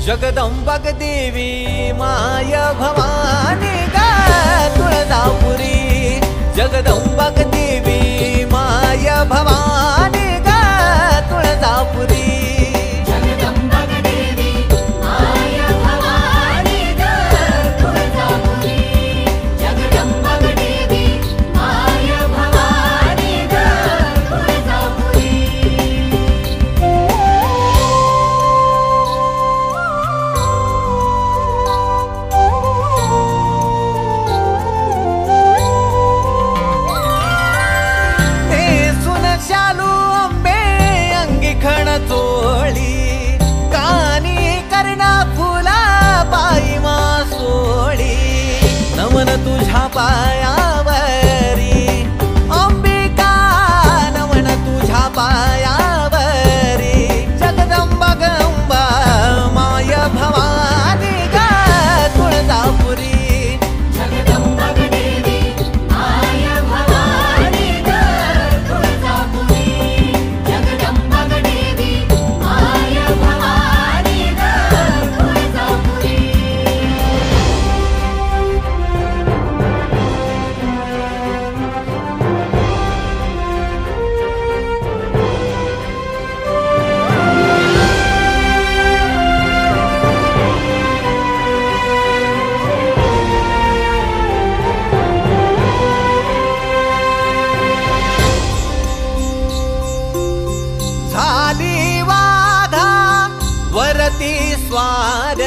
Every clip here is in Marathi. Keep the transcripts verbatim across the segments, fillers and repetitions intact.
जगदंबक देवी माय भवानी ग तुळजापुरी, जगदंबक देवी माय भवानी ग तुळजापुरी। जगदंबक देवी माय भवानी ग तुळजापुरी, जगदंबक देवी माय भवानी ग तुळजापुरी। शालू अंबे अंगी खण चोळी, कानी कर्णा फुला पायी मासोळी, नमन तुझ्या पायावरी अंबिका, नमन तुझ्या पायावरी। जगदंबा गंबा माय भवानी ग तुळजापुरी, जगदंबक देवी माय भवानी ग तुळजापुरी, जगदंबक देवी माय भवानी ग तुळजापुरी। झाली वाधा वरती स्वार,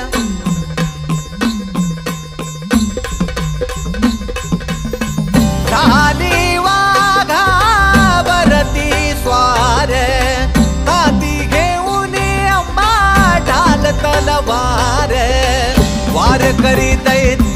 झाली वाघा वरती स्वार, हाती घेऊन अंबा ढाल तलवार, वार करीत